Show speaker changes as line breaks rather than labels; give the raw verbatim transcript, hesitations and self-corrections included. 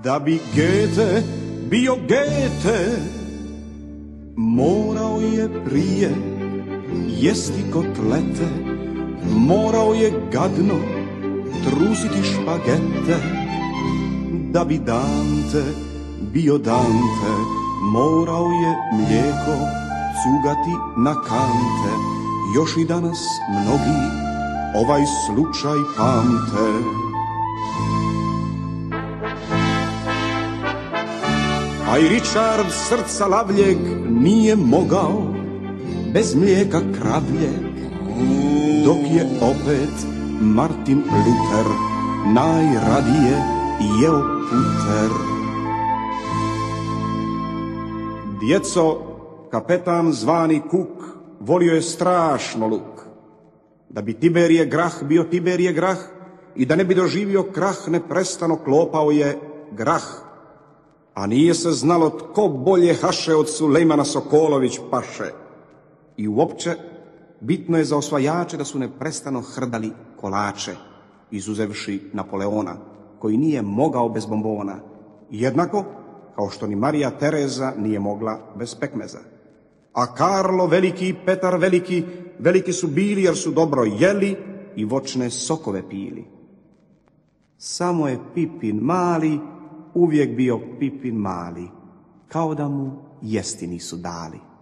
Da bi Gete bio Gete, morao je prije jesti kotlete, morao je gadno trusiti špagete. Da bi Dante bio Dante, morao je mlijeko cugati na kante. Još i danas mnogi ovaj slučaj pamte. A i Richard srca lavljeg nije mogao bez mlijeka kravljeg, dok je opet Martin Luther najradije jeo puter. Djeco, kapetan zvani Cook volio je strašno luk. Da bi Tiberije Grah bio Tiberije Grah i da ne bi doživio krah, neprestano klopao je grah. A nije se znalo tko bolje haše od Sulejmana Sokolović paše. I uopće bitno je za osvajače da su neprestano hrdali kolače, izuzevši Napoleona, koji nije mogao bez bombona, jednako kao što ni Marija Tereza nije mogla bez pekmeza. A Karlo Veliki i Petar Veliki, veliki su bili jer su dobro jeli i voćne sokove pili. Samo je Pipin mali uvijek bio Pipin mali, kao da mu jesti nisu dali.